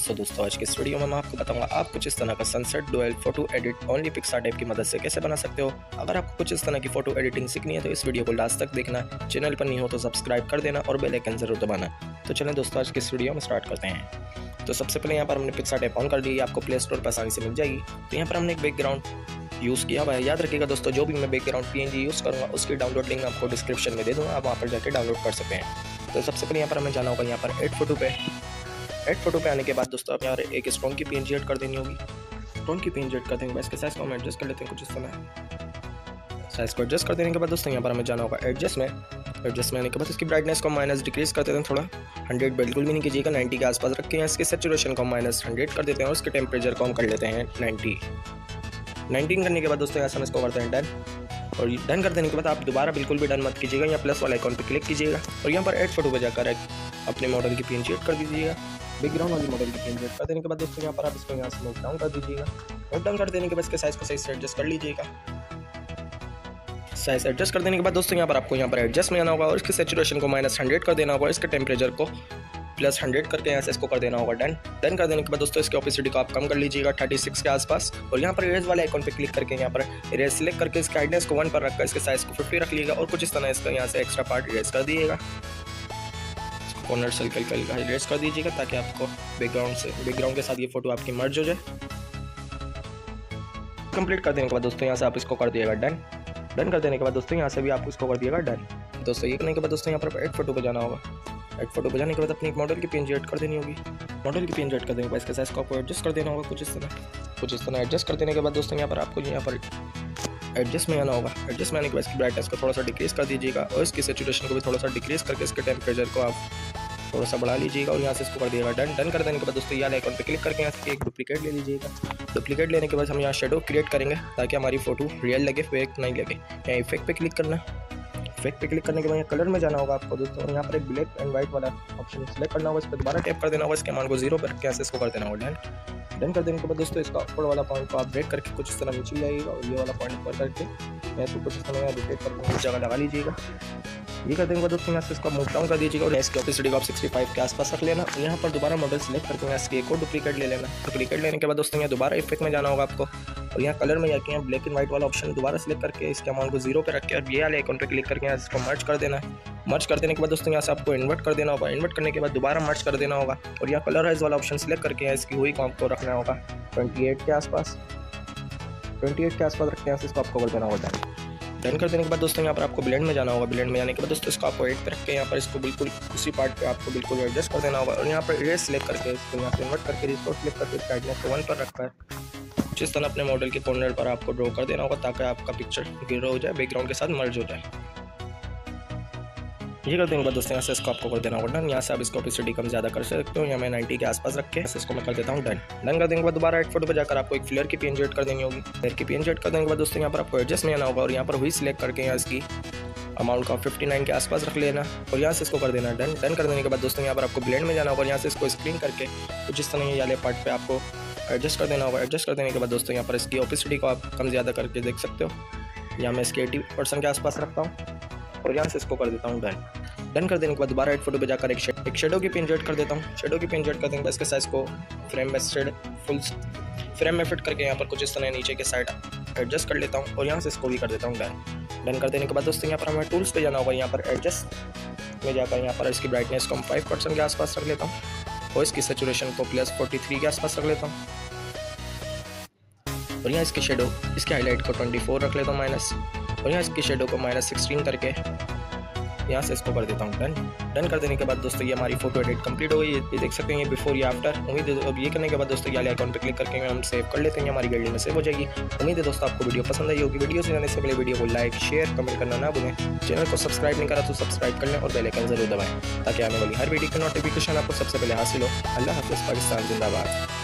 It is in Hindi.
दोस्तों आज की इस वीडियो में मैं आपको बताऊंगा आप कुछ इस तरह का sunset dual photo edit only PicsArt app की मदद से कैसे बना सकते हो। अगर आपको कुछ इस तरह की फोटो एडिटिंग सीखनी है तो इस वीडियो को लास्ट तक देखना, चैनल पर नहीं हो तो सब्सक्राइब कर देना और बेल आइकन जरूर दबाना। तो चलें दोस्तों आज की इस वीडियो में स्टार्ट करते हैं। तो सबसे पहले यहाँ पर हमने पिक्सार्ट ऐप ऑन कर ली, आपको प्ले स्टोर पर आसानी से मिल जाएगी। तो यहाँ पर हमने एक बैकग्राउंड यूज़ किया हुआ है। याद रखिएगा दोस्तों, जो भी मैं बैकग्राउंड PNG यूज़ करूँगा उसकी डाउनलोड लिंक आपको डिस्क्रिप्शन में दे दूँगा, आप वहाँ पर जाकर डाउनलोड कर सकते हैं। तो सबसे पहले यहाँ पर हमें जाना होगा यहाँ पर ऐड फोटो पे आने के बाद दोस्तों आप यहाँ एक स्टोन की PNG ऐड कर देनी होगी। स्टोन की PNG ऐड कर देंगे, इसके साइज़ को हम एडजस्ट कर लेते हैं कुछ इस तरह। साइज़ को एडजस्ट कर देने के बाद दोस्तों यहाँ पर हमें जाना होगा एडजस्ट में आने के बाद इसकी ब्राइटनेस को माइनस डिक्रीज कर देते हैं थोड़ा, 100 बिल्कुल भी नहीं कीजिएगा, 90 के आसपास रखते हैं। इसके सैचुरेशन को -100 कर देते हैं और इसके टेम्परेचर को हम कर लेते हैं 19 करने के बाद दोस्तों यहाँ से हम इसको करते हैं डन। और डन कर देने के बाद आप दोबारा बिल्कुल भी डन मत कीजिएगा, यहाँ प्लस वाला आइकॉन पे क्लिक कीजिएगा और यहाँ पर ऐड फोटो पे जाकर अपने मॉडल की PNG ऐड कर दीजिएगा। बैकग्राउंड वाली मॉडल की PNG ऐड कर देने के बाद दोस्तों यहाँ पर आप इसको यहाँ से नोट डाउन कर दीजिएगा। नोट डाउन कर देने के बाद इसके साइज़ को सही से एडजस्ट कर लीजिएगा। साइज एडजस्ट कर देने के बाद दोस्तों यहाँ पर आपको यहाँ पर एडजस्ट में आना होगा और इसकी सैचुरेशन को -100 कर देना होगा, इसके टेम्परेचर को +100 करके यहाँ से इसको कर देना होगा डन कर देने के बाद दोस्तों इसके ओपेसिटी को आप कम कर लीजिएगा 36 के आसपास और यहाँ पर इरेज वाले आइकॉन पे क्लिक करके यहाँ पर इरेज सिलेक्ट करके इसके हार्डनेस को 1 पर रखकर इसके साइज को 50 रख लीजिएगा और कुछ इस तरह इसका यहाँ से एक्स्ट्रा पार्ट इरेज कर दीजिएगा। कॉर्नर सर्कल का इरेज कर दीजिएगा ताकि आपको बैकग्राउंड के साथ ये फोटो आपकी मर्ज हो जाए। कंप्लीट कर देने के बाद दोस्तों यहाँ से आप इसको कर दिएगा डन कर देने के बाद दोस्तों यहाँ से भी आप इसको कर दिएगा डन। दोस्तों ये करने के बाद दोस्तों यहाँ पर ऐड फोटो पे जाना होगा। ऐड फोटो पे जाने के बाद अपनी एक मॉडल की PNG ऐड कर देनी होगी। मॉडल की PNG ऐड कर देने के बाद इसके साइज़ को आपको एडजस्ट कर देना होगा कुछ इस तरह एडजस्ट कर देने के बाद दोस्तों यहाँ पर आपको यहाँ पर एडजस्ट में आना होगा। एडजस्ट में आने के बाद इसकी ब्राइटनेस को थोड़ा सा डिक्रीज कर दीजिएगा और इसकी सैचुरेशन को भी थोड़ा सा डिक्रीज करके इसके टेम्परेचर को आप थोड़ा सा बढ़ा लीजिएगा और यहाँ से इसको कर दिएगा डन कर देने के बाद दोस्तों यहाँ आइकॉन पे क्लिक करके यहाँ से एक डुप्लीकेट ले लीजिएगा। डुप्लीकेट लेने के बाद हम यहाँ शेडो क्रिएट करेंगे ताकि हमारी फोटो रियल लगे, फेक नहीं लगे। यहाँ इफेक्ट पे क्लिक करना, इफेक्ट पे क्लिक करने के बाद यहाँ कलर में जाना होगा आपको दोस्तों, यहाँ पर एक ब्लैक एंड व्हाइट वाला ऑप्शन सेलेक्ट करना होगा, इस पर दोबारा टैप कर देना होगा, इसके मान को 0 पर रख के यहाँ से इसको कर देना होगा डन कर देने के बाद दोस्तों इसका ऊपर वाला पॉइंट को आप ब्रेक करके कुछ इस तरह नीचे जाइएगा और ये वाला पॉइंट ऊपर करके यहाँ से कुछ इस तरह रोटेट करके इस जगह लगा लीजिएगा। ये कर देने के बाद दोस्तों यहाँ से इसका मूव डाउन कर दीजिएगा और इसकी ओपेसिटी को आप 65 के आसपास रख लेना और यहाँ पर दोबारा मॉडल सेलेक्ट करके यहाँ से एक और डुप्लीकेट ले लेना। डुप्लीकेट लेने के बाद दोस्तों यहाँ दोबारा इफेक्ट में जाना होगा आपको और यहाँ कलर में जाके यहाँ ब्लैक एंड व्हाइट वाला ऑप्शन दोबारा सेलेक्ट करके इसके अमाउंट को 0 पे रख के और ये वाले आइकॉन पे क्लिक करके यहाँ इसको मर्ज कर देना है। मर्ज कर देने के बाद दोस्तों यहाँ से आपको इन्वर्ट कर देना होगा। इन्वर्ट करने के बाद दोबारा मर्ज कर देना होगा और यहाँ कलर हाइज वाला ऑप्शन सेलेक्ट करके यहाँ इसकी हुई को आपको रखना होगा 28 के आसपास रख के यहाँ से इसको आपको कर देना होगा डन कर देने के बाद दोस्तों यहाँ पर आपको ब्लेंड में जाना होगा। ब्लेंड में जाने के बाद दोस्तों इसको आपको 8 पे रख के यहाँ पर इसको बिल्कुल उसी पार्ट पे आपको बिल्कुल एडजस्ट कर देना होगा और यहाँ पर इरेज सेलेक्ट करके इसको यहाँ से इन्वर्ट करके इसको क्लिक करके ब्राइटनेस को 1 पर रखकर जिस तरह अपने मॉडल के कॉर्नर पर आपको ड्रॉ कर देना होगा ताकि आपका पिक्चर गिर हो जाए, बैकग्राउंड के साथ मर्ज हो जाए। ये कर देने के बाद दोस्तों यहाँ से इसको आपको कर देना होगा डन। यहाँ से आप इसको ओपेसिटी कम ज़्यादा कर सकते हो, यहाँ मैं 90 के आसपास रख के इसको मैं कर देता हूँ डन कर देने के बाद दोबारा ऐड फोटो पे जाकर आपको एक फ्लेयर की PNG ऐड कर देनी होगी। फ्लेयर की PNG ऐड कर देने के बाद दोस्तों यहाँ पर आपको एडजस्ट में आना होगा और यहाँ पर हुई सिलेक्ट करके यहाँ इसकी अमाउंट का 59 के आसपास रख लेना और यहाँ से इसको कर देना डन कर देने के बाद दोस्तों यहाँ पर आपको ब्लेंड में जाना होगा और यहाँ से इसको स्क्रीन करके कुछ इस तरह ये वाले पार्ट पे आपको एडजस्ट कर देना होगा। एडजस्ट कर देने के बाद दोस्तों यहाँ पर इसकी ओपेसिटी को आप कम ज़्यादा करके देख सकते हो, यहाँ मैं इसके 80% के आसपास रखता हूँ और यहाँ से इसको कर देता हूँ डन कर देने के बाद दोबारा ऐड फोटो पे जाकर एक शेडो की PNG ऐड कर देता हूँ। शेडो की PNG ऐड कर देने के बाद इसके साइज़ को फुल फ्रेम में फिट करके यहाँ पर कुछ इस तरह नीचे के साइड एडजस्ट कर लेता हूँ और यहाँ से इसको भी कर देता हूँ डन कर देने के बाद दोस्तों यहाँ पर हमें टूल्स पे जाना होगा। यहाँ पर एडजस्ट में जाकर यहाँ पर इसकी ब्राइटनेस को हम 5% के आसपास रख लेता हूँ और इसकी सैचुरेशन को +43 के आसपास रख लेता हूँ और यहाँ इसकी शेडो इसके हाईलाइट को 24 रख लेता हूँ माइनस और यहाँ इसकी शेडो को -16 करके यहाँ से इसको कर देता हूँ डन कर देने के बाद दोस्तों ये हमारी फोटो एडिट कंप्लीट हो गई। ये देख सकते हैं ये बिफोर या आफ्टर। उम्मीद है अब ये करने के बाद दोस्तों ये आइकॉन पे क्लिक करके हम सेव कर लेते हैं, हमारी गैलरी में सेव हो जाएगी। उम्मीद है दोस्तों आपको वीडियो पसंद आई होगी। वीडियो से जाने से पहले वीडियो को लाइक शेयर कमेंट करना ना भूलें। चैनल को सब्सक्राइब नहीं करा तो सब्सक्राइब कर लें और बेल आइकन जरूर दबाएं ताकि आने वाली हर वीडियो की नोटिफिकेशन आपको सबसे पहले हासिल हो। अल्लाह हाफ़िज़। पाकिस्तान जिंदाबाद।